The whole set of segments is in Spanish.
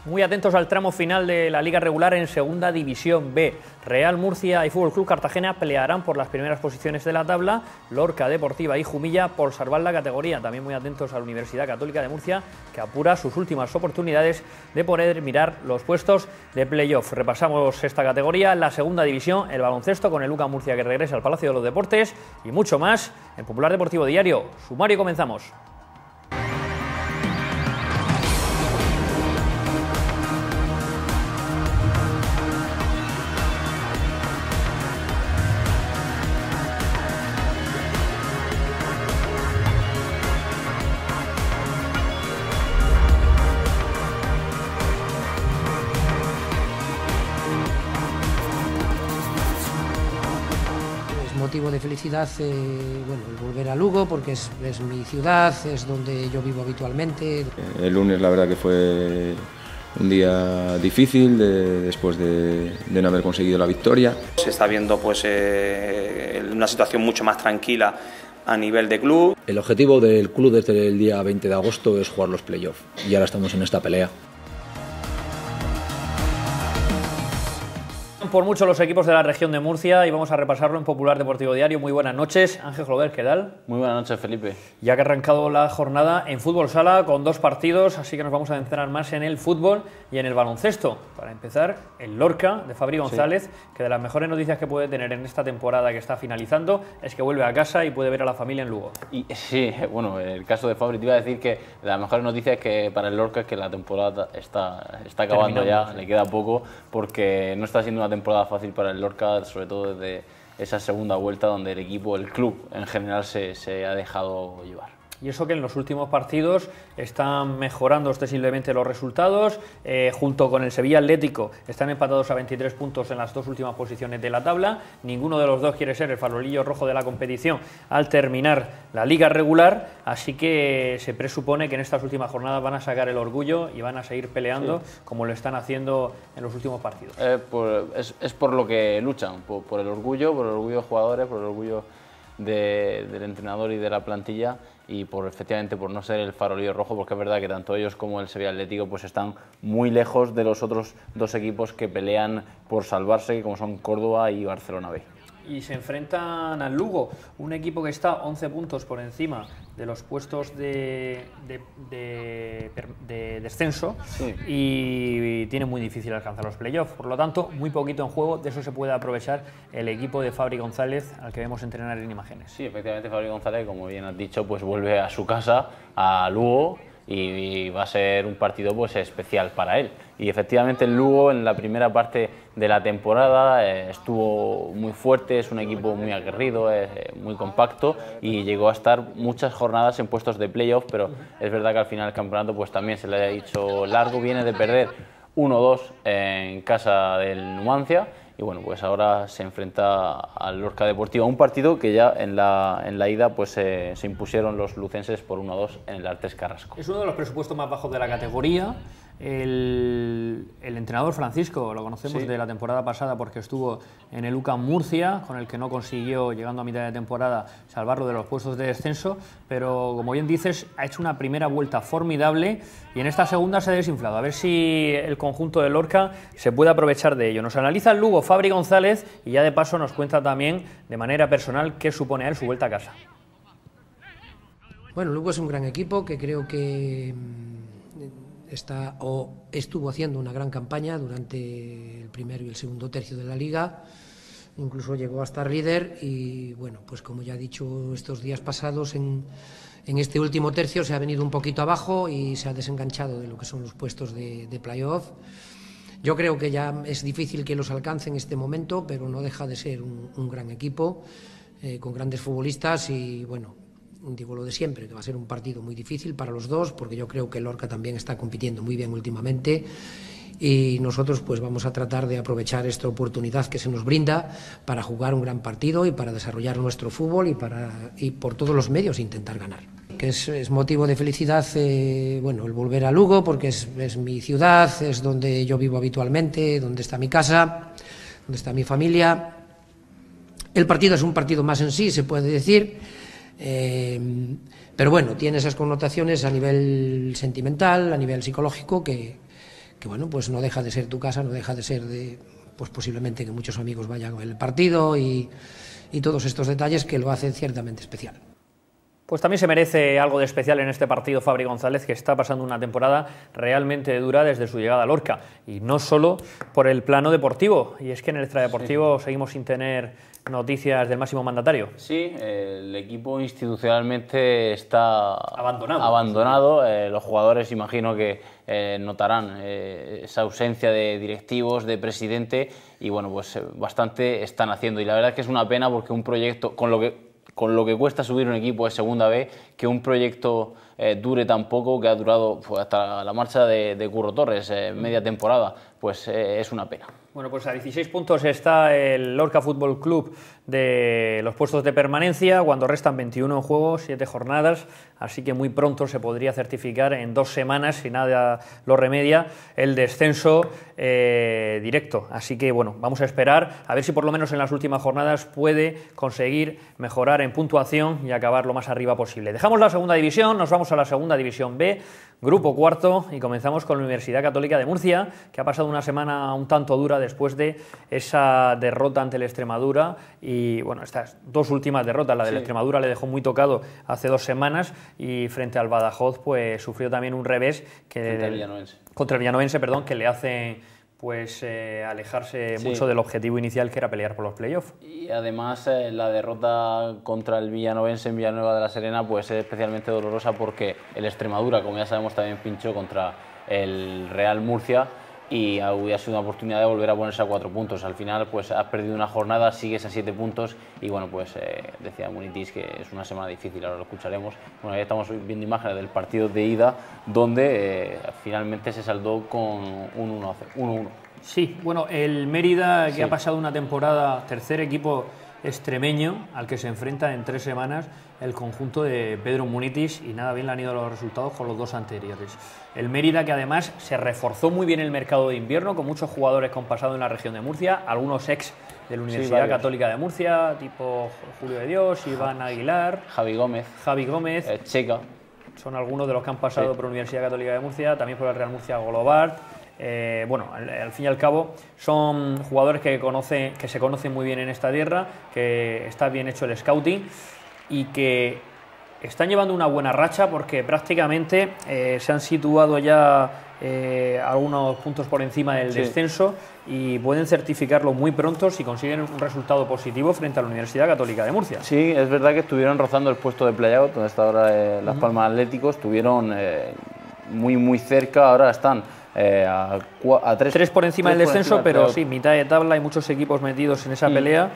Muy atentos al tramo final de la Liga Regular en Segunda División B. Real Murcia y Fútbol Club Cartagena pelearán por las primeras posiciones de la tabla. Lorca Deportiva y Jumilla por salvar la categoría. También muy atentos a la Universidad Católica de Murcia, que apura sus últimas oportunidades de poder mirar los puestos de playoff. Repasamos esta categoría, la Segunda División, el baloncesto con el UCAM Murcia que regresa al Palacio de los Deportes y mucho más en Popular Deportivo Diario. Sumario, comenzamos. Motivo de felicidad, bueno, el volver a Lugo, porque es mi ciudad, es donde yo vivo habitualmente. El lunes la verdad que fue un día difícil después de no haber conseguido la victoria. Se está viendo pues una situación mucho más tranquila a nivel de club. El objetivo del club desde el día 20 de agosto es jugar los playoffs y ahora estamos en esta pelea. Por mucho los equipos de la región de Murcia y vamos a repasarlo en Popular Deportivo Diario. Muy buenas noches, Ángel Glover, ¿qué tal? Muy buenas noches, Felipe. Ya que ha arrancado la jornada en fútbol sala con 2 partidos, así que nos vamos a centrar más en el fútbol y en el baloncesto. Para empezar, el Lorca de Fabri González, sí, que de las mejores noticias que puede tener en esta temporada que está finalizando es que vuelve a casa y puede ver a la familia en Lugo. Y sí, bueno, el caso de Fabri, te iba a decir que la mejor noticia es que para el Lorca es que la temporada está acabando ya, sí, le queda poco, porque no está siendo una temporada fácil para el Lorca, sobre todo desde esa segunda vuelta donde el equipo, el club en general se ha dejado llevar. Y eso que en los últimos partidos están mejorando ostensiblemente los resultados, junto con el Sevilla Atlético están empatados a 23 puntos en las 2 últimas posiciones de la tabla. Ninguno de los dos quiere ser el farolillo rojo de la competición al terminar la liga regular, así que se presupone que en estas últimas jornadas van a sacar el orgullo y van a seguir peleando, sí, como lo están haciendo en los últimos partidos. Es por lo que luchan, por el orgullo de jugadores, por el orgullo del entrenador y de la plantilla, y efectivamente por no ser el farolillo rojo, porque es verdad que tanto ellos como el Sevilla Atlético pues están muy lejos de los otros 2 equipos que pelean por salvarse, como son Córdoba y Barcelona B. Y se enfrentan al Lugo, un equipo que está 11 puntos por encima de los puestos de descenso, sí, y tiene muy difícil alcanzar los playoffs. Por lo tanto, muy poquito en juego, de eso se puede aprovechar el equipo de Fabri González, al que vemos entrenar en imágenes. Sí, efectivamente Fabri González, como bien has dicho, pues vuelve a su casa, a Lugo, y va a ser un partido pues especial para él. Y efectivamente el Lugo en la primera parte de la temporada estuvo muy fuerte, es un equipo muy aguerrido, muy compacto y llegó a estar muchas jornadas en puestos de playoff, pero es verdad que al final el campeonato pues también se le ha hecho largo, viene de perder 1-2 en casa del Numancia. Y bueno, pues ahora se enfrenta al Lorca Deportivo, un partido que ya en la ida pues se impusieron los lucenses por 1-2 en el Artes Carrasco. Es uno de los presupuestos más bajos de la categoría. El entrenador Francisco, lo conocemos, sí, de la temporada pasada porque estuvo en el UCAM Murcia, con el que no consiguió, llegando a mitad de temporada, salvarlo de los puestos de descenso, pero como bien dices, ha hecho una primera vuelta formidable y en esta segunda se ha desinflado. A ver si el conjunto de Lorca se puede aprovechar de ello. Nos analiza el Lugo Fabri González y ya de paso nos cuenta también de manera personal qué supone a él su vuelta a casa. Bueno, Lugo es un gran equipo que creo que estuvo haciendo una gran campaña durante el primero y el segundo tercio de la liga, incluso llegó a estar líder y bueno, pues como ya he dicho estos días pasados, en este último tercio se ha venido un poquito abajo y se ha desenganchado de lo que son los puestos de playoff. Yo creo que ya es difícil que los alcance en este momento, pero no deja de ser un gran equipo, con grandes futbolistas y bueno, digo lo de siempre, que va a ser un partido muy difícil para los dos, porque yo creo que Lorca también está compitiendo muy bien últimamente y nosotros pues vamos a tratar de aprovechar esta oportunidad que se nos brinda para jugar un gran partido y para desarrollar nuestro fútbol y por todos los medios intentar ganar. Que es motivo de felicidad, bueno, el volver a Lugo, porque es mi ciudad, es donde yo vivo habitualmente, donde está mi casa, donde está mi familia. El partido es un partido más en sí, se puede decir, pero bueno, tiene esas connotaciones a nivel sentimental, a nivel psicológico, que bueno, pues no deja de ser tu casa, no deja de ser pues posiblemente que muchos amigos vayan a ver el partido y todos estos detalles que lo hacen ciertamente especial. Pues también se merece algo de especial en este partido Fabri González, que está pasando una temporada realmente dura desde su llegada a Lorca, y no solo por el plano deportivo, y es que en el extradeportivo seguimos sin tener noticias del máximo mandatario. Sí, el equipo institucionalmente está abandonado. Los jugadores imagino que notarán esa ausencia de directivos, de presidente, y bueno, pues bastante están haciendo, y la verdad es que es una pena porque un proyecto, con lo que cuesta subir un equipo de segunda B, que un proyecto dure tan poco, que ha durado pues, hasta la marcha de Curro Torres, media temporada, pues es una pena. Bueno, pues a 16 puntos está el Lorca Fútbol Club de los puestos de permanencia, cuando restan 21 en juego, 7 jornadas, así que muy pronto se podría certificar en 2 semanas, si nada lo remedia, el descenso directo. Así que bueno, vamos a esperar a ver si por lo menos en las últimas jornadas puede conseguir mejorar en puntuación y acabar lo más arriba posible. Dejamos la segunda división, nos vamos a la segunda división B, grupo cuarto, y comenzamos con la Universidad Católica de Murcia, que ha pasado una semana un tanto dura después de esa derrota ante el Extremadura, y bueno, estas 2 últimas derrotas, la del Extremadura le dejó muy tocado hace 2 semanas, y frente al Badajoz pues sufrió también un revés contra el Villanovense, que le hace pues alejarse mucho del objetivo inicial, que era pelear por los playoffs. Y además la derrota contra el Villanovense en Villanueva de la Serena pues es especialmente dolorosa porque el Extremadura, como ya sabemos, también pinchó contra el Real Murcia, y hubiera sido una oportunidad de volver a ponerse a 4 puntos. Al final pues has perdido una jornada, sigues a 7 puntos, y bueno, pues decía Munitis que es una semana difícil, ahora lo escucharemos. Bueno, ya estamos viendo imágenes del partido de ida, donde finalmente se saldó con un 1-1. Sí, bueno, el Mérida, que ha pasado una temporada, tercer equipo extremeño al que se enfrenta en 3 semanas el conjunto de Pedro Munitis, y nada bien le han ido los resultados con los 2 anteriores. El Mérida, que además se reforzó muy bien el mercado de invierno, con muchos jugadores con pasado en la región de Murcia, algunos ex de la Universidad Católica de Murcia, tipo Julio de Dios, Iván Aguilar, Javi Gómez, Checa. Son algunos de los que han pasado por la Universidad Católica de Murcia, también por el Real Murcia Golobart. Bueno, al fin y al cabo son jugadores que se conocen muy bien en esta tierra, que está bien hecho el scouting y que están llevando una buena racha, porque prácticamente se han situado ya algunos puntos por encima del descenso, y pueden certificarlo muy pronto si consiguen un resultado positivo frente a la Universidad Católica de Murcia. Sí, es verdad que estuvieron rozando el puesto de play-out, donde está ahora Las Palmas Atlético, estuvieron muy cerca, ahora están a 3 por encima del descenso, pero sí, mitad de tabla, hay muchos equipos metidos en esa pelea,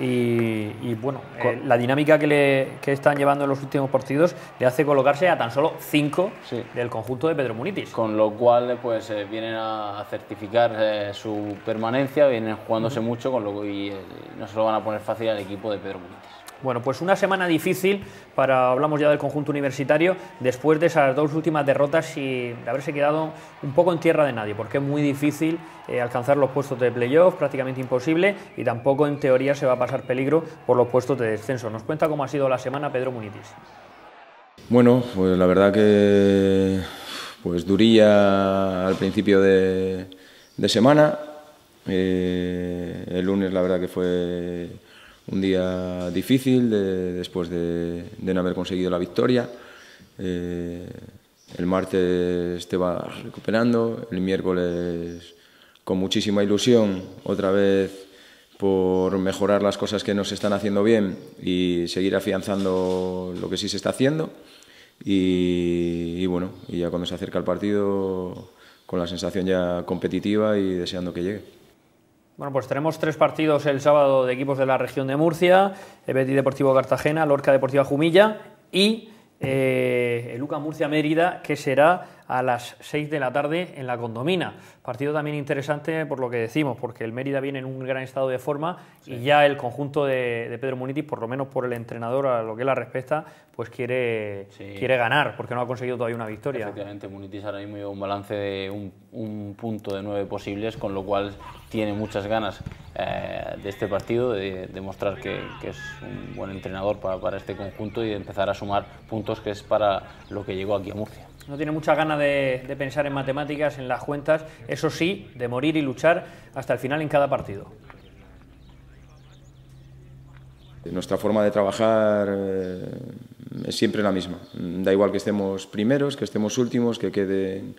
y bueno, la dinámica que están llevando en los últimos partidos le hace colocarse a tan solo 5 del conjunto de Pedro Munitis. Con lo cual pues vienen a certificar su permanencia, vienen jugándose mucho, y no se lo van a poner fácil al equipo de Pedro Munitis. Bueno, pues una semana difícil hablamos ya del conjunto universitario, después de esas 2 últimas derrotas y de haberse quedado un poco en tierra de nadie, porque es muy difícil alcanzar los puestos de playoff, prácticamente imposible, y tampoco en teoría se va a pasar peligro por los puestos de descenso. Nos cuenta cómo ha sido la semana Pedro Munitis. Bueno, pues la verdad que pues durilla al principio de semana. El lunes la verdad que fue un día difícil después de no haber conseguido la victoria. El martes te vas recuperando, el miércoles con muchísima ilusión, otra vez por mejorar las cosas que nos están haciendo bien y seguir afianzando lo que sí se está haciendo. Y bueno, y ya cuando se acerca el partido, con la sensación ya competitiva y deseando que llegue. Bueno, pues tenemos 3 partidos el sábado de equipos de la región de Murcia: Betis Deportivo Cartagena, Lorca Deportiva Jumilla y el UCAM Murcia Mérida, que será a las 6 de la tarde en la Condomina. Partido también interesante por lo que decimos, porque el Mérida viene en un gran estado de forma y ya el conjunto de Pedro Munitis, por lo menos por el entrenador a lo que la respecta, pues quiere ganar, porque no ha conseguido todavía una victoria. Efectivamente, Munitis ahora mismo lleva un balance de un punto de 9 posibles, con lo cual tiene muchas ganas de este partido, de demostrar que es un buen entrenador para este conjunto y de empezar a sumar puntos, que es para lo que llegó aquí a Murcia. No tiene muchas ganas de pensar en matemáticas, en las cuentas, eso sí, de morir y luchar hasta el final en cada partido. Nuestra forma de trabajar es siempre la misma. Da igual que estemos primeros, que estemos últimos, que queden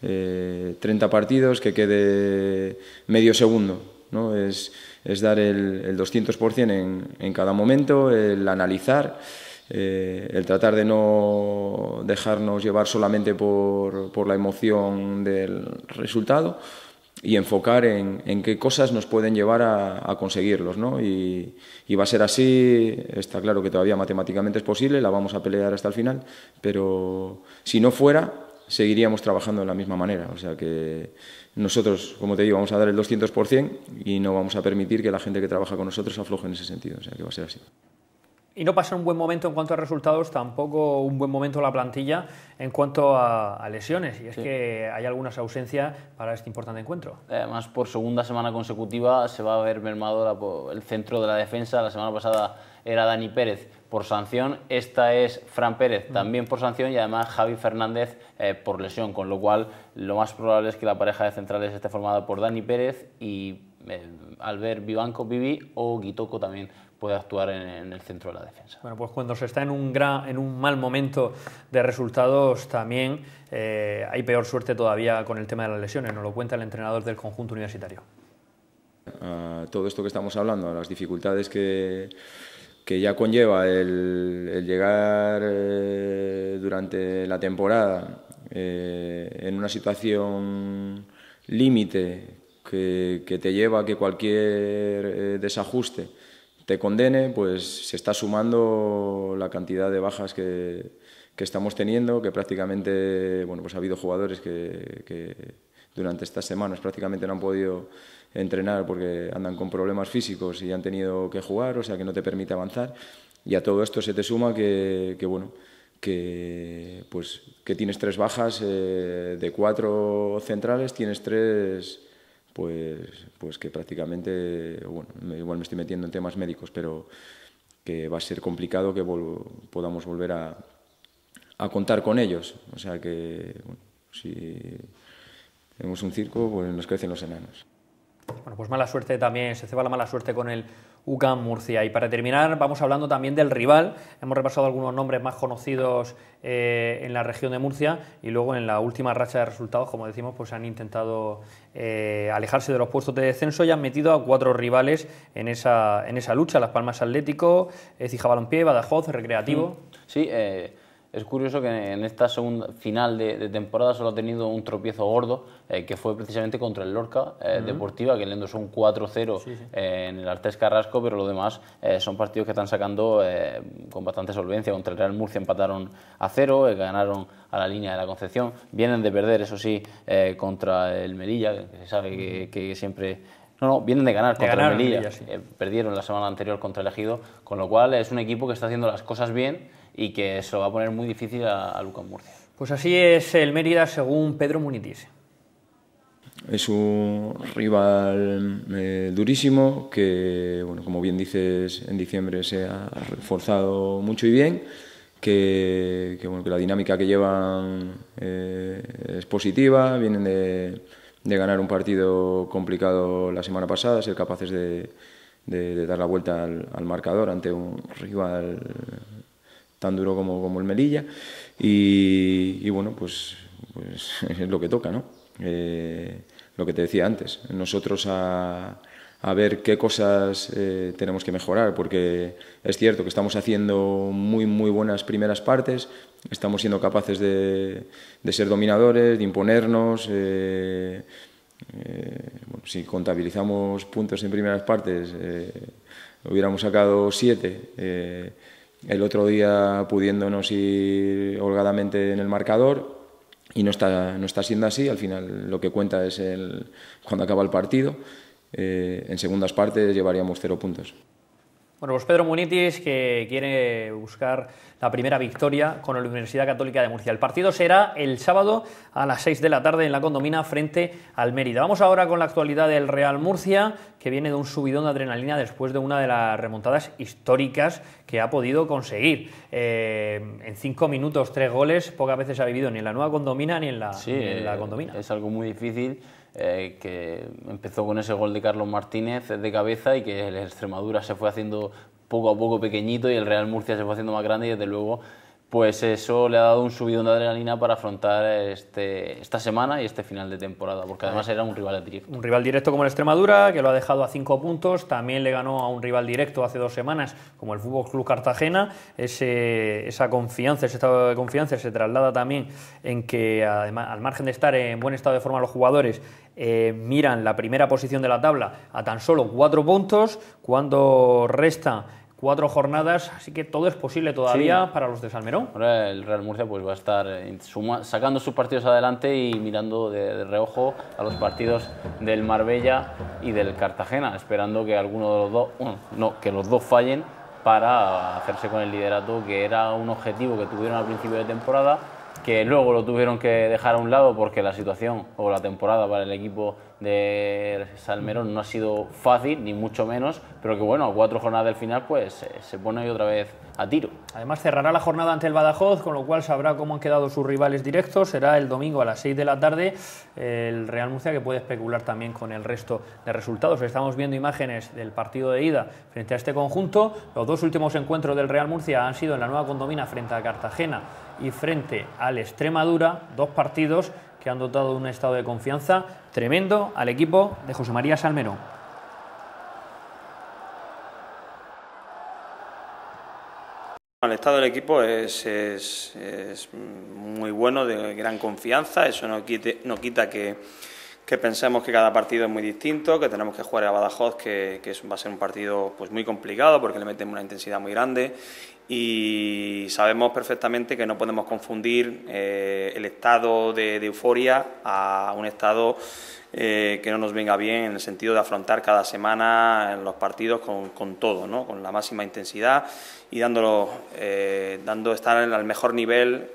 30 partidos, que quede medio segundo, ¿no? Es dar el 200% en cada momento, el analizar, el tratar de no dejarnos llevar solamente por la emoción del resultado y enfocar en qué cosas nos pueden llevar a conseguirlos, ¿no? Y va a ser así. Está claro que todavía matemáticamente es posible, la vamos a pelear hasta el final, pero si no fuera, seguiríamos trabajando de la misma manera. O sea que nosotros, como te digo, vamos a dar el 200% y no vamos a permitir que la gente que trabaja con nosotros afloje en ese sentido. O sea que va a ser así. Y no pasa un buen momento en cuanto a resultados, tampoco un buen momento la plantilla en cuanto a lesiones. Y es que hay algunas ausencias para este importante encuentro. Además, por segunda semana consecutiva se va a ver mermado el centro de la defensa. La semana pasada era Dani Pérez por sanción, esta es Fran Pérez también por sanción y además Javi Fernández por lesión, con lo cual lo más probable es que la pareja de centrales esté formada por Dani Pérez y Albert Vivanco Vivi o Guitoko también puede actuar en el centro de la defensa. Bueno, pues cuando se está en un mal momento de resultados también hay peor suerte todavía con el tema de las lesiones, nos lo cuenta el entrenador del conjunto universitario. Todo esto que estamos hablando, las dificultades que ya conlleva el llegar durante la temporada en una situación límite que te lleva a que cualquier desajuste te condene, pues se está sumando la cantidad de bajas que estamos teniendo, que prácticamente, bueno, pues ha habido jugadores que durante estas semanas prácticamente no han podido entrenar porque andan con problemas físicos y han tenido que jugar, o sea que no te permite avanzar. Y a todo esto se te suma que tienes 3 bajas de 4 centrales, tienes 3 pues que prácticamente, bueno, igual me estoy metiendo en temas médicos, pero que va a ser complicado que podamos volver a contar con ellos. O sea que, bueno, si tenemos un circo, pues nos crecen los enanos. Bueno, pues mala suerte también, se ceba la mala suerte con el UCAM Murcia. Y para terminar, vamos hablando también del rival. Hemos repasado algunos nombres más conocidos en la región de Murcia y luego en la última racha de resultados, como decimos, pues han intentado alejarse de los puestos de descenso y han metido a 4 rivales en esa lucha. Las Palmas Atlético, Écija Balompié, Badajoz, Recreativo. Sí, es curioso que en esta segunda final de temporada solo ha tenido un tropiezo gordo, que fue precisamente contra el Lorca Deportiva, que le endosó un 4-0 en el Artés Carrasco, pero lo demás son partidos que están sacando con bastante solvencia. Contra el Real Murcia empataron a 0, ganaron a la Línea de la Concepción. Vienen de perder, eso sí, contra el Melilla, que se sabe que siempre... No, vienen de ganar contra el Melilla. Sí. Perdieron la semana anterior contra el Ejido, con lo cual es un equipo que está haciendo las cosas bien y que eso va a poner muy difícil a UCAM Murcia. Pues así es el Mérida según Pedro Munitis. Es un rival durísimo que, bueno, como bien dices, en diciembre se ha reforzado mucho y bien, que la dinámica que llevan es positiva, vienen de ganar un partido complicado la semana pasada, ser capaces de dar la vuelta al marcador ante un rival tan duro como el Melilla y bueno, pues es lo que toca, ¿no? Lo que te decía antes, nosotros a ver qué cosas tenemos que mejorar, porque es cierto que estamos haciendo muy buenas primeras partes, estamos siendo capaces de ser dominadores, de imponernos. Bueno, si contabilizamos puntos en primeras partes, hubiéramos sacado 7. El otro día pudiéndonos ir holgadamente en el marcador y no está siendo así. Al final lo que cuenta es cuando acaba el partido. En segundas partes llevaríamos 0 puntos. Bueno, pues Pedro Munitis, que quiere buscar la primera victoria con la Universidad Católica de Murcia. El partido será el sábado a las 6 de la tarde en la Condomina frente al Mérida. Vamos ahora con la actualidad del Real Murcia, que viene de un subidón de adrenalina después de una de las remontadas históricas que ha podido conseguir. En 5 minutos, 3 goles, pocas veces ha vivido ni en la nueva Condomina ni en la Condomina. Es algo muy difícil. Que empezó con ese gol de Carlos Martínez de cabeza y que el Extremadura se fue haciendo poco a poco pequeñito y el Real Murcia se fue haciendo más grande y desde luego pues eso le ha dado un subidón de adrenalina para afrontar esta semana y este final de temporada, porque además era un rival directo. Un rival directo como el Extremadura, que lo ha dejado a 5 puntos, también le ganó a un rival directo hace 2 semanas, como el Fútbol Club Cartagena. Esa confianza, ese estado de confianza se traslada también en que, además, al margen de estar en buen estado de forma los jugadores, miran la primera posición de la tabla a tan solo 4 puntos, cuando resta 4 jornadas, así que todo es posible todavía para los de Salmerón. Ahora el Real Murcia pues va a estar sacando sus partidos adelante y mirando de reojo a los partidos del Marbella y del Cartagena, esperando que alguno de los dos, que los dos fallen para hacerse con el liderato, que era un objetivo que tuvieron al principio de temporada, que luego lo tuvieron que dejar a un lado porque la situación o la temporada para el equipo de Salmerón no ha sido fácil, ni mucho menos, pero que bueno, a 4 jornadas del final pues se pone ahí otra vez a tiro. Además cerrará la jornada ante el Badajoz, con lo cual sabrá cómo han quedado sus rivales directos. Será el domingo a las 6 de la tarde el Real Murcia, que puede especular también con el resto de resultados. Estamos viendo imágenes del partido de ida frente a este conjunto. Los 2 últimos encuentros del Real Murcia han sido en la nueva Condomina frente a Cartagena y frente al Extremadura, 2 partidos que han dotado de un estado de confianza tremendo al equipo de José María Salmerón. El estado del equipo es muy bueno, de gran confianza. Eso no quita que pensemos que cada partido es muy distinto, que tenemos que jugar a Badajoz, que va a ser un partido pues muy complicado porque le metemos una intensidad muy grande, y sabemos perfectamente que no podemos confundir el estado de euforia a un estado que no nos venga bien, en el sentido de afrontar cada semana en los partidos con todo, ¿no? Con la máxima intensidad y estar al mejor nivel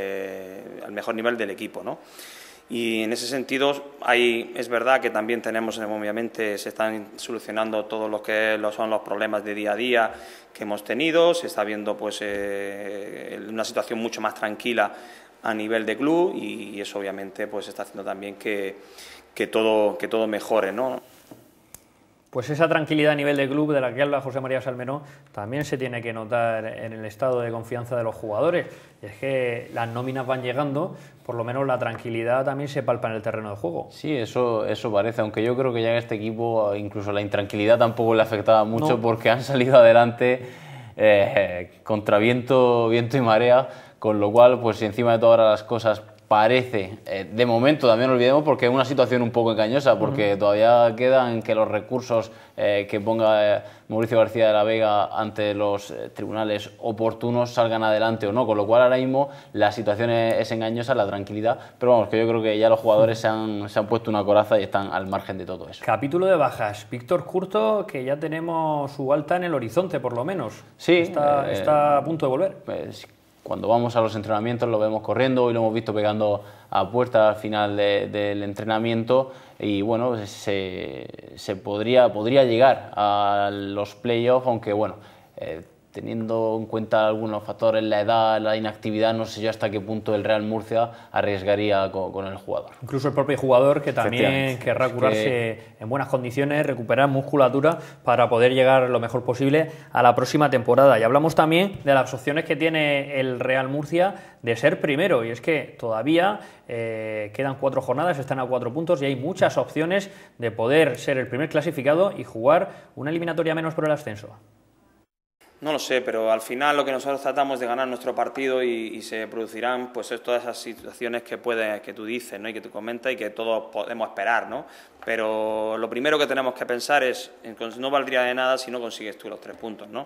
del equipo, ¿no? Y en ese sentido es verdad que también tenemos, obviamente, se están solucionando todos lo que son los problemas de día a día que hemos tenido. Se está viendo pues una situación mucho más tranquila a nivel de club, y eso obviamente pues está haciendo también que todo mejore, ¿no? Pues esa tranquilidad a nivel de club de la que habla José María Salmerón también se tiene que notar en el estado de confianza de los jugadores. Y es que las nóminas van llegando, por lo menos la tranquilidad también se palpa en el terreno de juego. Sí, eso parece, aunque yo creo que ya en este equipo incluso la intranquilidad tampoco le afectaba mucho, porque han salido adelante contra viento y marea, con lo cual pues encima de todas las cosas parece, de momento también no olvidemos, porque es una situación un poco engañosa, porque todavía quedan que los recursos que ponga Mauricio García de la Vega ante los tribunales oportunos salgan adelante o no, con lo cual ahora mismo la situación es engañosa, la tranquilidad, pero vamos, que yo creo que ya los jugadores se han puesto una coraza y están al margen de todo eso. Capítulo de bajas, Víctor Curto, que ya tenemos su alta en el horizonte por lo menos. Sí. Está a punto de volver. Pues, cuando vamos a los entrenamientos lo vemos corriendo, hoy lo hemos visto pegando a puerta al final del entrenamiento, y bueno, se podría llegar a los playoffs, aunque bueno, teniendo en cuenta algunos factores, la edad, la inactividad, no sé yo hasta qué punto el Real Murcia arriesgaría con el jugador. Incluso el propio jugador, que también querrá curarse en buenas condiciones, recuperar musculatura para poder llegar lo mejor posible a la próxima temporada. Y hablamos también de las opciones que tiene el Real Murcia de ser primero, y es que todavía quedan 4 jornadas, están a 4 puntos y hay muchas opciones de poder ser el primer clasificado y jugar una eliminatoria menos por el ascenso. No lo sé, pero al final lo que nosotros tratamos de ganar nuestro partido, y se producirán pues todas esas situaciones que tú dices, ¿no? Y que tú comentas y que todos podemos esperar, ¿no? Pero lo primero que tenemos que pensar es no valdría de nada si no consigues tú los 3 puntos, ¿no?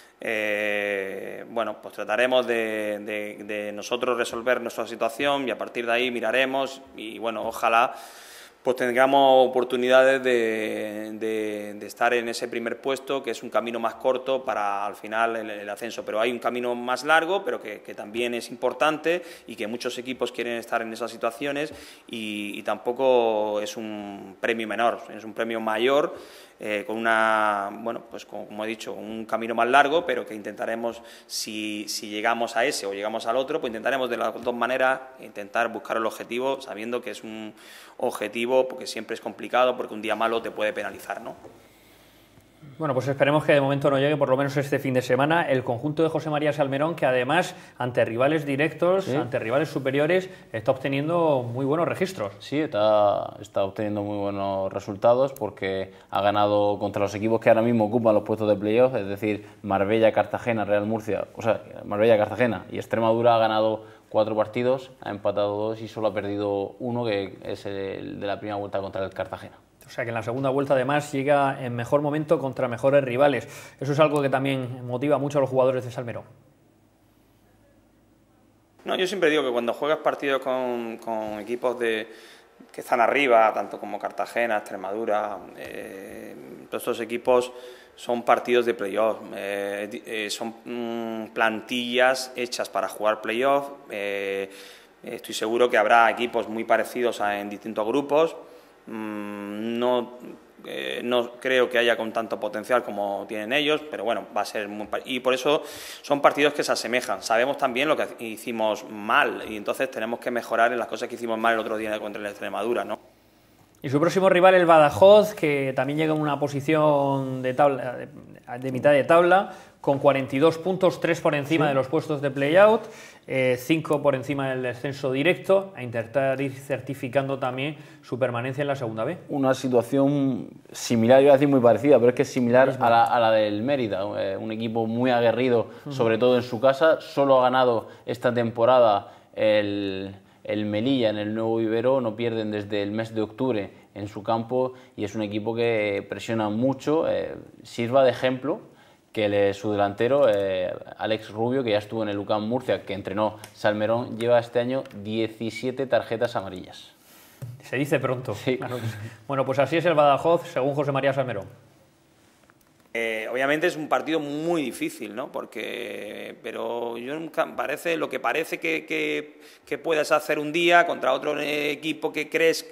Bueno, pues trataremos de nosotros resolver nuestra situación, y a partir de ahí miraremos, y bueno, ojalá pues tengamos oportunidades de estar en ese primer puesto, que es un camino más corto para al final el ascenso, pero hay un camino más largo, pero que también es importante y que muchos equipos quieren estar en esas situaciones y tampoco es un premio menor, es un premio mayor, con una, bueno, pues como he dicho, un camino más largo, pero que intentaremos, si llegamos a ese o llegamos al otro, pues intentaremos de las dos maneras intentar buscar el objetivo, sabiendo que es un objetivo porque siempre es complicado, porque un día malo te puede penalizar, ¿no? Bueno, pues esperemos que de momento no llegue, por lo menos este fin de semana, el conjunto de José María Salmerón, que además, ante rivales directos, ante rivales superiores, está obteniendo muy buenos registros. Sí, está obteniendo muy buenos resultados porque ha ganado contra los equipos que ahora mismo ocupan los puestos de playoff, es decir, Marbella, Cartagena, Real Murcia, o sea, Marbella, Cartagena y Extremadura. Ha ganado 4 partidos, ha empatado 2 y solo ha perdido 1, que es el de la primera vuelta contra el Cartagena. O sea que en la segunda vuelta además llega en mejor momento contra mejores rivales. Eso es algo que también motiva mucho a los jugadores de Salmerón. No, yo siempre digo que cuando juegas partidos con equipos que están arriba, tanto como Cartagena, Extremadura, todos estos equipos son partidos de playoff, son plantillas hechas para jugar playoff. Estoy seguro que habrá equipos muy parecidos en distintos grupos. No creo que haya con tanto potencial como tienen ellos, pero bueno, va a ser y por eso son partidos que se asemejan. Sabemos también lo que hicimos mal y entonces tenemos que mejorar en las cosas que hicimos mal el otro día contra la Extremadura, ¿no? Y su próximo rival, el Badajoz, que también llega en una posición de tabla, de mitad de tabla, con 42 puntos, 3 por encima de los puestos de play-out, 5 por encima del descenso directo, a intentar ir certificando también su permanencia en la segunda B. Una situación similar, yo iba a decir muy parecida, pero es que es similar a la del Mérida, un equipo muy aguerrido, sobre todo en su casa. Solo ha ganado esta temporada el Melilla en el Nuevo Ibero, no pierden desde el mes de octubre en su campo y es un equipo que presiona mucho. Sirva de ejemplo que su delantero, Alex Rubio, que ya estuvo en el UCAM Murcia, que entrenó Salmerón, lleva este año 17 tarjetas amarillas. Se dice pronto. Sí. Claro. Bueno, pues así es el Badajoz, según José María Salmerón. Obviamente es un partido muy difícil, ¿no? Pero yo nunca lo que parece que puedas hacer un día contra otro equipo que crees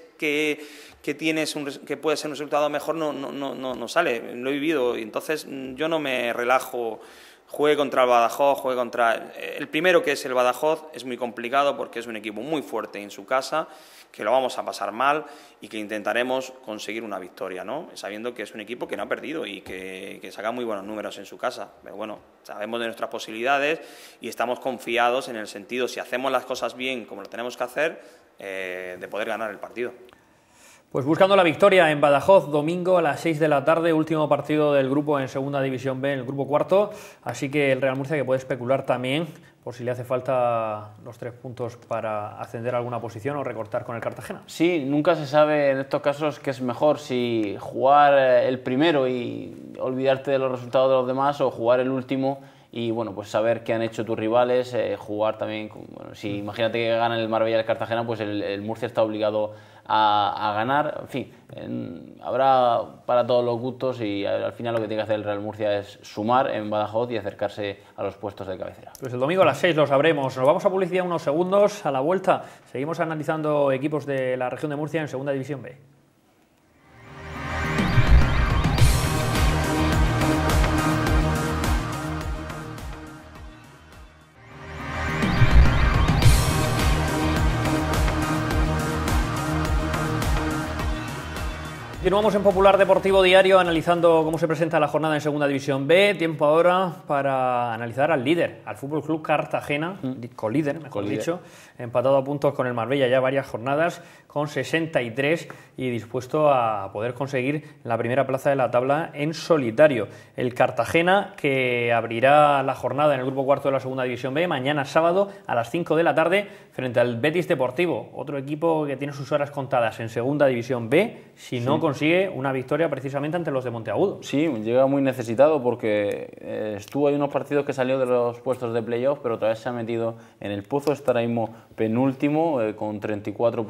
que puede ser un resultado mejor, no sale. Lo he vivido y entonces yo no me relajo. Juegue contra el Badajoz, juegue contra el primero, que es el Badajoz, es muy complicado porque es un equipo muy fuerte en su casa, que lo vamos a pasar mal y que intentaremos conseguir una victoria, ¿no? Sabiendo que es un equipo que no ha perdido y que saca muy buenos números en su casa. Pero bueno, sabemos de nuestras posibilidades y estamos confiados en el sentido, si hacemos las cosas bien como lo tenemos que hacer, de poder ganar el partido. Pues buscando la victoria en Badajoz, domingo a las 6 de la tarde, último partido del grupo en Segunda División B, el grupo cuarto, así que el Real Murcia que puede especular también por si le hace falta los 3 puntos para ascender a alguna posición o recortar con el Cartagena. Sí, nunca se sabe en estos casos qué es mejor, si jugar el primero y olvidarte de los resultados de los demás o jugar el último y bueno, pues saber qué han hecho tus rivales, jugar también, bueno, si imagínate que gana el Marbella y el Cartagena, pues el Murcia está obligado a ganar. En fin, habrá para todos los gustos y al final lo que tiene que hacer el Real Murcia es sumar en Badajoz y acercarse a los puestos de cabecera. Pues el domingo a las 6 lo sabremos. Nos vamos a publicidad unos segundos. A la vuelta seguimos analizando equipos de la región de Murcia en Segunda División B. Continuamos en Popular Deportivo Diario analizando cómo se presenta la jornada en Segunda División B. Tiempo ahora para analizar al líder, al Fútbol Club Cartagena, colíder, mejor dicho, empatado a puntos con el Marbella ya varias jornadas, con 63 y dispuesto a poder conseguir la primera plaza de la tabla en solitario. El Cartagena, que abrirá la jornada en el grupo cuarto de la Segunda División B mañana sábado a las 5 de la tarde frente al Betis Deportivo, otro equipo que tiene sus horas contadas en Segunda División B, si no consigue una victoria precisamente ante los de Monteagudo. Sí, llega muy necesitado porque estuvo ahí unos partidos que salió de los puestos de playoff, pero otra vez se ha metido en el pozo, está ahora mismo penúltimo con 34 puntos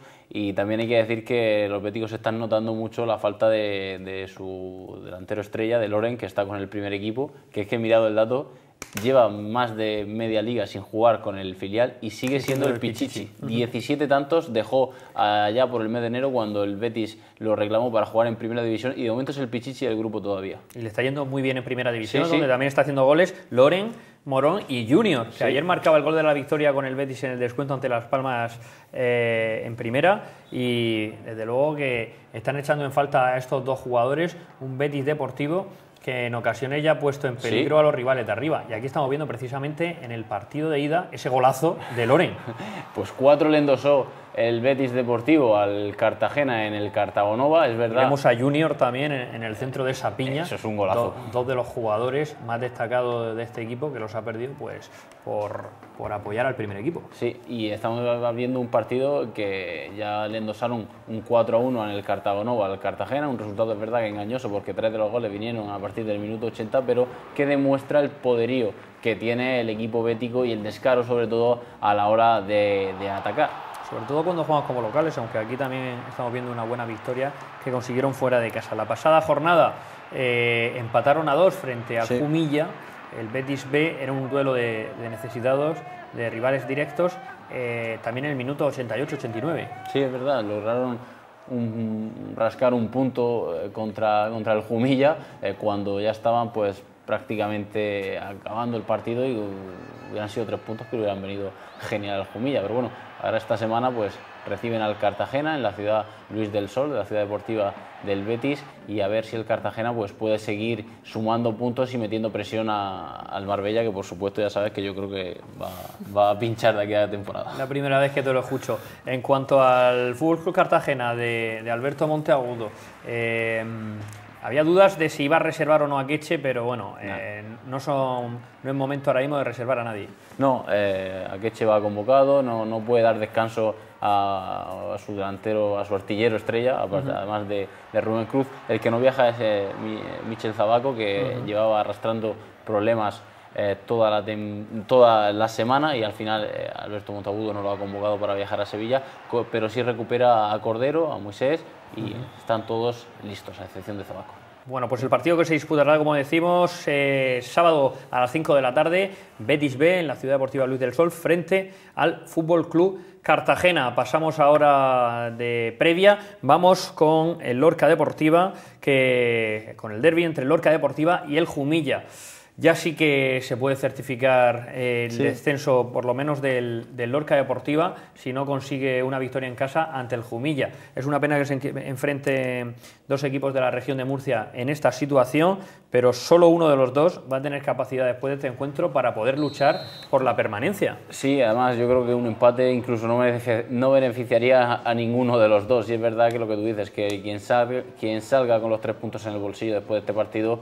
y también hay que decir que los béticos están notando mucho la falta de su delantero estrella, de Loren, que está con el primer equipo, que es que he mirado el dato, lleva más de media liga sin jugar con el filial y sigue siendo el Pichichi. 17 tantos dejó allá por el mes de enero cuando el Betis lo reclamó para jugar en primera división y de momento es el Pichichi del grupo todavía. Y le está yendo muy bien en primera división, donde también está haciendo goles Loren, Morón y Junior, que ayer marcaba el gol de la victoria con el Betis en el descuento ante Las Palmas en primera, y desde luego que están echando en falta a estos dos jugadores, un Betis deportivo que en ocasiones ya ha puesto en peligro a los rivales de arriba. Y aquí estamos viendo precisamente en el partido de ida ese golazo de Loren. Pues 4 le endosó el Betis Deportivo al Cartagena en el Cartagonova, es verdad. Vemos a Junior también en el centro de esa piña. Eso es un golazo. Dos de los jugadores más destacados de este equipo que los ha perdido pues por apoyar al primer equipo. Sí, y estamos viendo un partido que ya le endosaron un 4-1 en el Cartagonova al Cartagena, un resultado es verdad que engañoso porque 3 de los goles vinieron a partir del minuto 80, pero que demuestra el poderío que tiene el equipo bético y el descaro sobre todo a la hora de atacar. Sobre todo cuando jugamos como locales, aunque aquí también estamos viendo una buena victoria que consiguieron fuera de casa. La pasada jornada empataron a 2 frente al Jumilla. El Betis B era un duelo de necesitados, de rivales directos, también en el minuto 88-89. Sí, es verdad, lograron rascar un punto contra el Jumilla cuando ya estaban pues prácticamente acabando el partido y hubieran sido 3 puntos que hubieran venido genial al Jumilla, pero bueno, ahora esta semana pues reciben al Cartagena en la ciudad Luis del Sol, de la ciudad deportiva del Betis, y a ver si el Cartagena pues puede seguir sumando puntos y metiendo presión al Marbella, que por supuesto ya sabes que yo creo que va a pinchar de aquí a la temporada. La primera vez que te lo escucho. En cuanto al Fútbol Club Cartagena de Alberto Monteagudo, había dudas de si iba a reservar o no a Akeche, pero bueno, no es momento ahora mismo de reservar a nadie. No, Akeche va convocado, no puede dar descanso a su delantero, a su artillero estrella, además de Rubén Cruz. El que no viaja es Michel Zabaco, que llevaba arrastrando problemas toda la semana y al final Alberto Monteagudo no lo ha convocado para viajar a Sevilla, pero sí recupera a Cordero, a Moisés y están todos listos, a excepción de Zabaco. Bueno, pues el partido que se disputará, como decimos, sábado a las 5 de la tarde, Betis B en la Ciudad Deportiva Luis del Sol frente al Fútbol Club Cartagena. Pasamos ahora de previa, vamos con el Lorca Deportiva, con el derbi entre el Lorca Deportiva y el Jumilla. Ya sí que se puede certificar el descenso, por lo menos del Lorca Deportiva, si no consigue una victoria en casa ante el Jumilla. Es una pena que se enfrenten dos equipos de la región de Murcia en esta situación, pero solo uno de los dos va a tener capacidad después de este encuentro para poder luchar por la permanencia. Sí, además yo creo que un empate incluso no beneficiaría a ninguno de los dos. Y es verdad que lo que tú dices, que quien salga con los 3 puntos en el bolsillo después de este partido,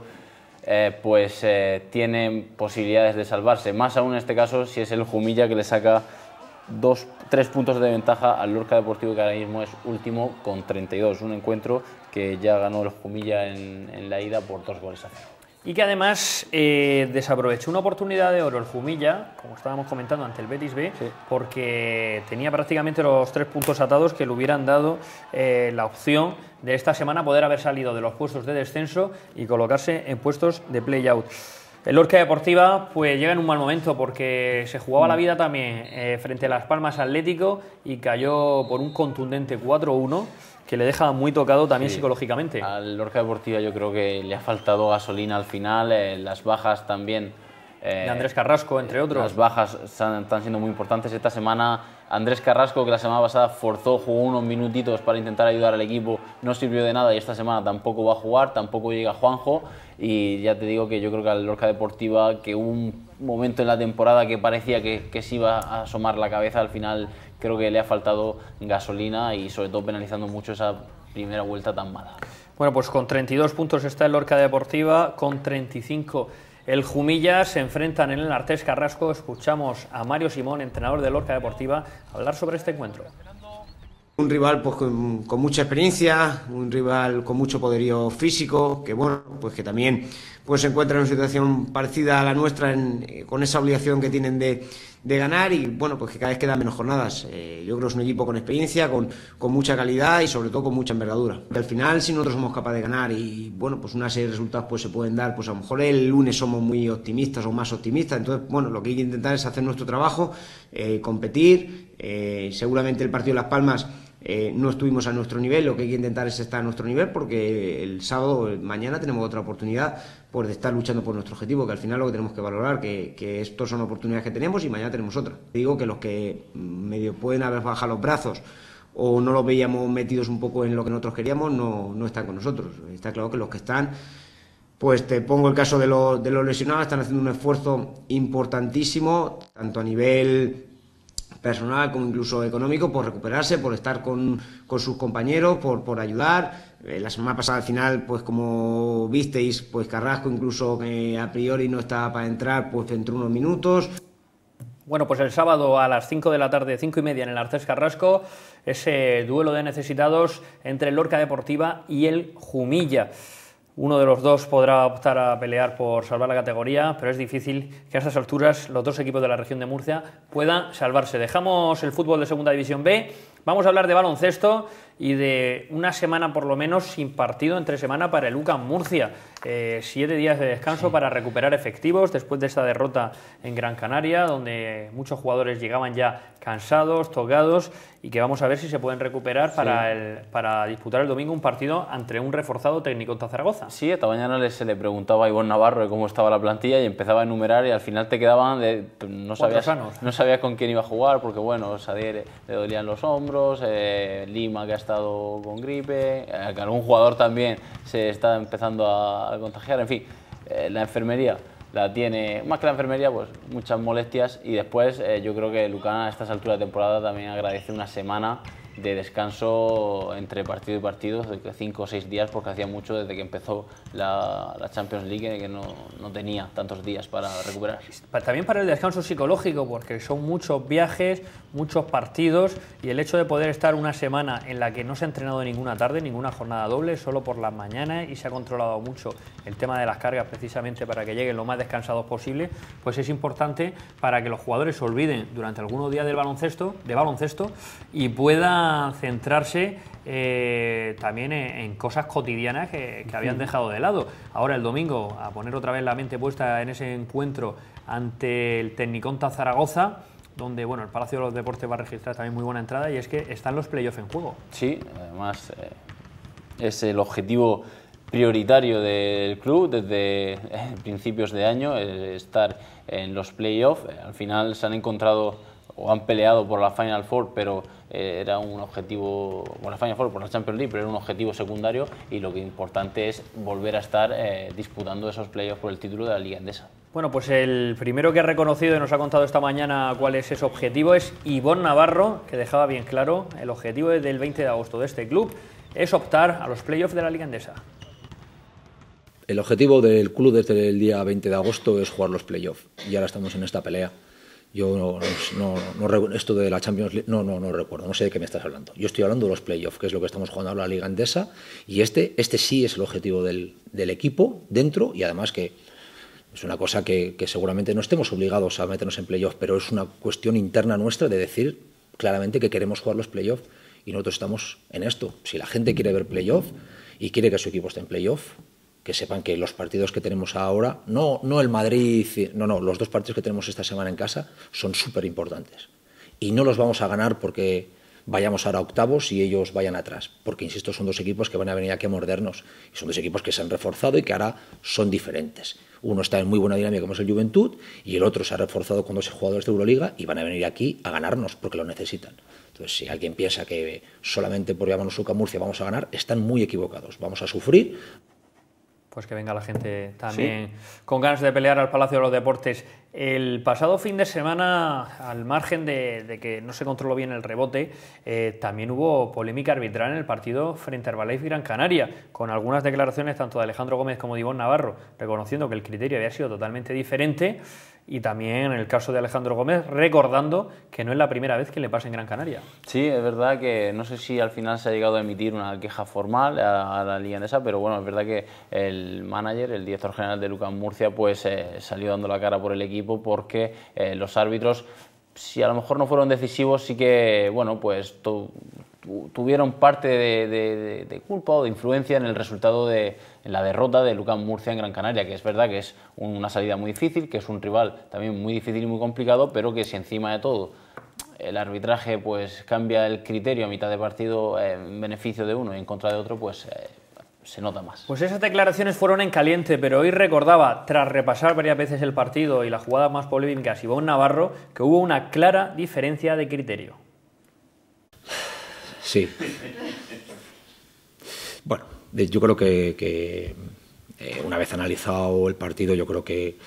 tienen posibilidades de salvarse, más aún en este caso si es el Jumilla que le saca 3 puntos de ventaja al Lorca Deportivo, que ahora mismo es último con 32, un encuentro que ya ganó el Jumilla en la ida por 2 goles a 0. Y que además desaprovechó una oportunidad de oro el Jumilla, como estábamos comentando, ante el Betis B, porque tenía prácticamente los 3 puntos atados que le hubieran dado la opción de esta semana poder haber salido de los puestos de descenso y colocarse en puestos de play-out. El Lorca Deportiva pues llega en un mal momento porque se jugaba la vida también frente a Las Palmas Atlético y cayó por un contundente 4-1 que le deja muy tocado también psicológicamente. Al Lorca Deportiva yo creo que le ha faltado gasolina al final, las bajas también. De Andrés Carrasco, entre otros. Las bajas están siendo muy importantes. Esta semana Andrés Carrasco, que la semana pasada jugó unos minutitos para intentar ayudar al equipo, no sirvió de nada y esta semana tampoco va a jugar, tampoco llega Juanjo. Y ya te digo que yo creo que al Lorca Deportiva, que hubo un momento en la temporada que parecía que se iba a asomar la cabeza, al final creo que le ha faltado gasolina y sobre todo penalizando mucho esa primera vuelta tan mala. Bueno, pues con 32 puntos está el Lorca Deportiva, con 35 el Jumilla. Se enfrentan en el Artés Carrasco. Escuchamos a Mario Simón, entrenador de Lorca Deportiva, hablar sobre este encuentro. Un rival pues con mucha experiencia, un rival con mucho poderío físico, que bueno, pues que también pues se encuentra en una situación parecida a la nuestra, con esa obligación que tienen de ganar y bueno, pues que cada vez quedan menos jornadas. Yo creo que es un equipo con experiencia, con mucha calidad y sobre todo con mucha envergadura. Al final, si nosotros somos capaces de ganar y bueno, pues una serie de resultados pues se pueden dar, pues a lo mejor el lunes somos muy optimistas o más optimistas, entonces bueno, lo que hay que intentar es hacer nuestro trabajo, competir, seguramente el partido de Las Palmas no estuvimos a nuestro nivel, lo que hay que intentar es estar a nuestro nivel porque el sábado, mañana tenemos otra oportunidad pues, de estar luchando por nuestro objetivo, que al final lo que tenemos que valorar, que estos son oportunidades que tenemos y mañana tenemos otra. Digo que los que medio pueden haber bajado los brazos o no los veíamos metidos un poco en lo que nosotros queríamos, no están con nosotros. Está claro que los que están, pues te pongo el caso de los lesionados, están haciendo un esfuerzo importantísimo, tanto a nivel personal como incluso económico, por recuperarse, por estar con sus compañeros, por ayudar. La semana pasada al final, pues como visteis, pues Carrasco incluso que a priori no estaba para entrar, pues entró unos minutos. Bueno, pues el sábado a las 5 de la tarde, 5:30 en el Arcés Carrasco, ese duelo de necesitados entre el Lorca Deportiva y el Jumilla. Uno de los dos podrá optar a pelear por salvar la categoría, pero es difícil que a estas alturas los dos equipos de la región de Murcia puedan salvarse. Dejamos el fútbol de Segunda División B, vamos a hablar de baloncesto y de una semana por lo menos sin partido entre semana para el UCAM Murcia. 7 días de descanso para recuperar efectivos después de esta derrota en Gran Canaria, donde muchos jugadores llegaban ya cansados, tocados, y que vamos a ver si se pueden recuperar para disputar el domingo un partido ante un reforzado Tecniconta Zaragoza. Sí, esta mañana se le preguntaba a Ivonne Navarro de cómo estaba la plantilla y empezaba a enumerar y al final te quedaban no sabías con quién iba a jugar porque bueno, Sadier le dolían los hombros, Lima que ha estado con gripe, que algún jugador también se está empezando a contagiar, en fin, la enfermería la tiene, más que la enfermería, pues muchas molestias y después yo creo que Lucana a estas alturas de temporada también agradece una semana de descanso entre partido y partido, de 5 o 6 días, porque hacía mucho desde que empezó la Champions League que no tenía tantos días para recuperar. También para el descanso psicológico, porque son muchos viajes, muchos partidos, y el hecho de poder estar una semana en la que no se ha entrenado ninguna tarde, ninguna jornada doble, solo por las mañanas, y se ha controlado mucho el tema de las cargas precisamente para que lleguen lo más descansados posible, pues es importante para que los jugadores se olviden durante algunos días de baloncesto y puedan centrarse también en cosas cotidianas que habían dejado de lado. Ahora el domingo a poner otra vez la mente puesta en ese encuentro ante el Tecniconta Zaragoza, donde bueno, el Palacio de los Deportes va a registrar también muy buena entrada, y es que están los playoffs en juego. Sí, además es el objetivo prioritario del club desde principios de año, estar en los playoffs. Al final se han encontrado o han peleado por la Final Four, pero era un objetivo, por la Final Four, por la Champions League, pero era un objetivo secundario, y lo que es importante es volver a estar disputando esos playoffs por el título de la Liga Endesa. Bueno, pues el primero que ha reconocido y nos ha contado esta mañana cuál es ese objetivo es Ivonne Navarro, que dejaba bien claro el objetivo desde el 20 de agosto de este club es optar a los playoffs de la Liga Endesa. El objetivo del club desde el día 20 de agosto es jugar los playoffs, y ahora estamos en esta pelea. Yo no esto de la Champions League, no recuerdo, no sé de qué me estás hablando. Yo estoy hablando de los playoffs, que es lo que estamos jugando ahora la Liga Endesa, y este sí es el objetivo del equipo dentro, y además que es una cosa que seguramente no estemos obligados a meternos en playoffs, pero es una cuestión interna nuestra de decir claramente que queremos jugar los playoffs, y nosotros estamos en esto. Si la gente quiere ver playoffs y quiere que su equipo esté en playoffs, que sepan que los partidos que tenemos ahora, no el Madrid, los 2 partidos que tenemos esta semana en casa son súper importantes. Y no los vamos a ganar porque vayamos ahora a octavos y ellos vayan atrás. Porque, insisto, son 2 equipos que van a venir aquí a mordernos. Y son 2 equipos que se han reforzado y que ahora son diferentes. Uno está en muy buena dinámica, como es el Juventud, y el otro se ha reforzado con 2 jugadores de Euroliga y van a venir aquí a ganarnos porque lo necesitan. Entonces, si alguien piensa que solamente por llamarnos UCAM Murcia vamos a ganar, están muy equivocados. Vamos a sufrir. Pues que venga la gente también con ganas de pelear al Palacio de los Deportes. El pasado fin de semana, al margen de que no se controló bien el rebote, también hubo polémica arbitral en el partido frente a Herbalife Gran Canaria, con algunas declaraciones tanto de Alejandro Gómez como de Ivonne Navarro, reconociendo que el criterio había sido totalmente diferente y también en el caso de Alejandro Gómez, recordando que no es la primera vez que le pasa en Gran Canaria. Sí, es verdad que no sé si al final se ha llegado a emitir una queja formal a la Liga Endesa, pero bueno, es verdad que el manager, el director general de UCAM Murcia, pues salió dando la cara por el equipo porque los árbitros, si a lo mejor no fueron decisivos, sí que, bueno, pues tuvieron parte de culpa o de influencia en el resultado en la derrota de UCAM Murcia en Gran Canaria, que es verdad que es una salida muy difícil, que es un rival también muy difícil y muy complicado, pero que si encima de todo el arbitraje pues cambia el criterio a mitad de partido en beneficio de uno y en contra de otro, pues se nota más. Pues esas declaraciones fueron en caliente, pero hoy recordaba, tras repasar varias veces el partido y las jugadas más polémicas, Ivonne Navarro, que hubo una clara diferencia de criterio. Sí. Bueno, yo creo que una vez analizado el partido, yo creo que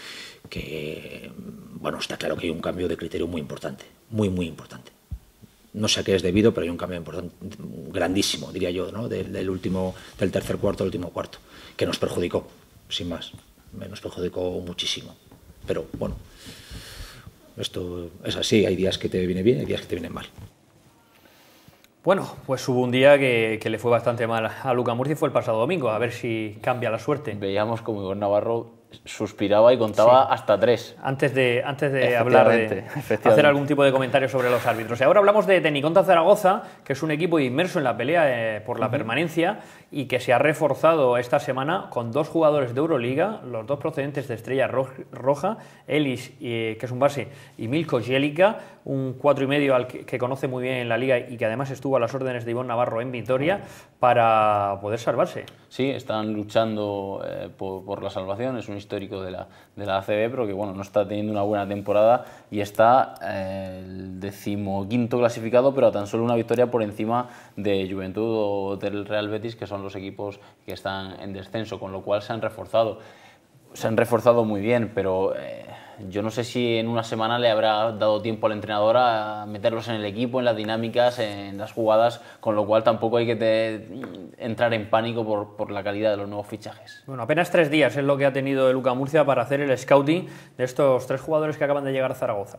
bueno, está claro que hay un cambio de criterio muy importante, muy importante. No sé a qué es debido, pero hay un cambio importante, grandísimo, diría yo, ¿no? del tercer cuarto al último cuarto, que nos perjudicó, sin más. Nos perjudicó muchísimo. Pero bueno, esto es así, hay días que te viene bien, hay días que te vienen mal. Bueno, pues hubo un día que le fue bastante mal a UCAM Murcia y fue el pasado domingo, a ver si cambia la suerte. Veíamos como Ivonne Navarro suspiraba y contaba hasta 3. Antes de hablar de hacer algún tipo de comentario sobre los árbitros. Y ahora hablamos de Tecniconta Zaragoza, que es un equipo inmerso en la pelea por la permanencia y que se ha reforzado esta semana con 2 jugadores de Euroliga, los 2 procedentes de Estrella Roja, Elis, que es un base, y Milko Jelica, un 4,5 que conoce muy bien en la liga y que además estuvo a las órdenes de Ivonne Navarro en Vitoria para poder salvarse. Sí, están luchando por la salvación, es un histórico de la ACB, pero que bueno, no está teniendo una buena temporada y está el 15º clasificado, pero a tan solo una victoria por encima de Juventud o del Real Betis, que son los equipos que están en descenso, con lo cual se han reforzado muy bien, pero yo no sé si en una semana le habrá dado tiempo al entrenador a meterlos en el equipo, en las dinámicas, en las jugadas, con lo cual tampoco hay que entrar en pánico por la calidad de los nuevos fichajes. Bueno, apenas 3 días es lo que ha tenido el UCAM Murcia para hacer el scouting de estos 3 jugadores que acaban de llegar a Zaragoza.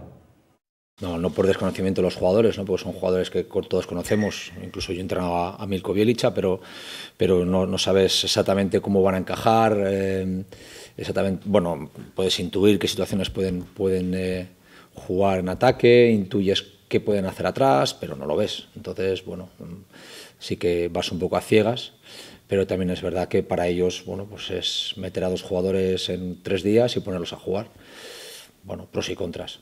No por desconocimiento de los jugadores, ¿no? Porque son jugadores que todos conocemos, incluso yo he entrenado a Milko Jelica, pero no sabes exactamente cómo van a encajar, exactamente, bueno, puedes intuir qué situaciones pueden jugar en ataque, intuyes qué pueden hacer atrás, pero no lo ves. Entonces, bueno, sí que vas un poco a ciegas, pero también es verdad que para ellos, bueno, pues es meter a 2 jugadores en 3 días y ponerlos a jugar. Bueno, pros y contras.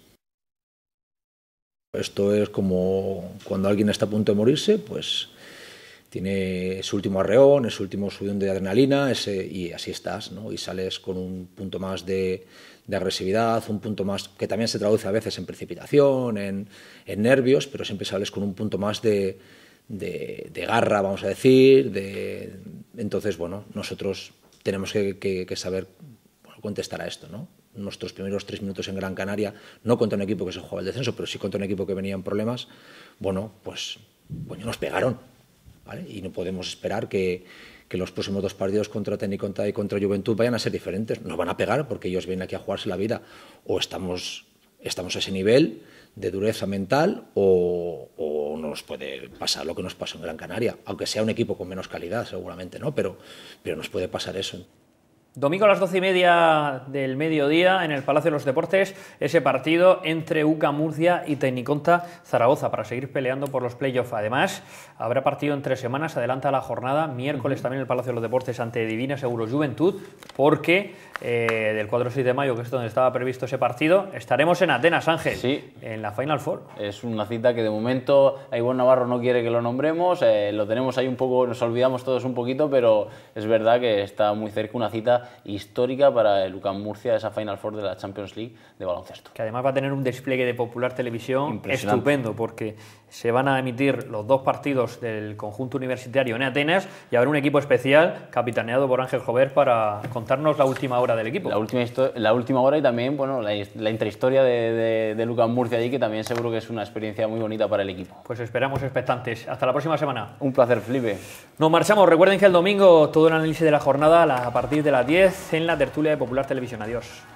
Esto es como cuando alguien está a punto de morirse, pues tiene su último arreón, su último subidón de adrenalina, y así estás, ¿no? Y sales con un punto más de agresividad, un punto más que también se traduce a veces en precipitación, en nervios, pero siempre sales con un punto más de garra, vamos a decir. Entonces, bueno, nosotros tenemos que saber contestar a esto, ¿no? Nuestros primeros 3 minutos en Gran Canaria, no contra un equipo que se jugaba el descenso, pero sí contra un equipo que venía en problemas, bueno, pues nos pegaron, ¿vale? Y no podemos esperar que los próximos 2 partidos contra Tecniconta y contra Juventud vayan a ser diferentes. Nos van a pegar porque ellos vienen aquí a jugarse la vida. O estamos a ese nivel de dureza mental o nos puede pasar lo que nos pasó en Gran Canaria, aunque sea un equipo con menos calidad seguramente, ¿no? Pero nos puede pasar eso. Domingo a las 12:30 del mediodía en el Palacio de los Deportes, ese partido entre UCAM Murcia y Tecniconta Zaragoza para seguir peleando por los playoffs. Además, habrá partido en 3 semanas, adelanta la jornada, miércoles también en el Palacio de los Deportes ante Divina Seguros Juventud, porque del 4 al 6 de mayo, que es donde estaba previsto ese partido, estaremos en Atenas, Ángel, sí, en la Final Four. Es una cita que de momento Ivonne Navarro no quiere que lo nombremos, lo tenemos ahí un poco, nos olvidamos todos un poquito, pero es verdad que está muy cerca, una cita histórica para el UCAM Murcia, esa Final Four de la Champions League de baloncesto. Que además va a tener un despliegue de Popular Televisión estupendo, porque se van a emitir los 2 partidos del conjunto universitario en Atenas y habrá un equipo especial capitaneado por Ángel Jover para contarnos la última hora del equipo. La última hora y también bueno, la intrahistoria de UCAM Murcia allí, que también seguro que es una experiencia muy bonita para el equipo. Pues esperamos expectantes. Hasta la próxima semana. Un placer, Felipe. Nos marchamos. Recuerden que el domingo todo el análisis de la jornada a partir de las 10 en la tertulia de Popular Televisión. Adiós.